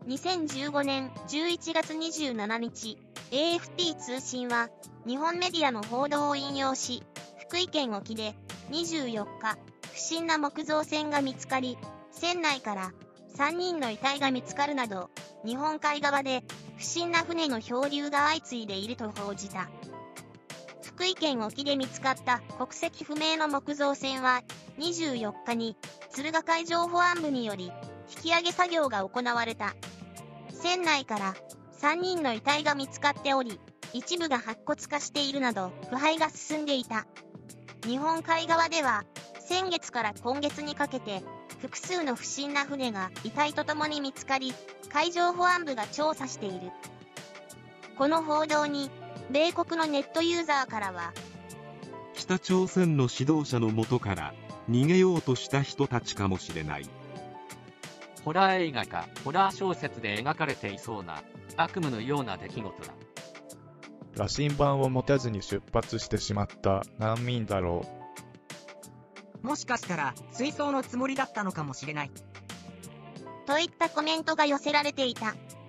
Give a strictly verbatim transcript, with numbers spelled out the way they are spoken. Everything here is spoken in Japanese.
にせんじゅうごねんじゅういちがつにじゅうしちにち、エーエフピー 通信は、日本メディアの報道を引用し、福井県沖でにじゅうよっか、不審な木造船が見つかり、船内からさんにんの遺体が見つかるなど、日本海側で不審な船の漂流が相次いでいると報じた。福井県沖で見つかった国籍不明の木造船は、にじゅうよっかに敦賀海上保安部により引き上げ作業が行われた。船内からさんにんの遺体が見つかっており、一部が白骨化しているなど腐敗が進んでいた。日本海側では先月から今月にかけて複数の不審な船が遺体とともに見つかり、海上保安部が調査している。この報道に米国のネットユーザーからは、 北朝鮮の指導者の元から逃げようとした人たちかもしれない。 ホラー映画かホラー小説で描かれていそうな悪夢のような出来事だ。 羅針盤を持たずに出発してしまった難民だろう。もしかしたら水槽のつもりだったのかもしれない。 といったコメントが寄せられていた。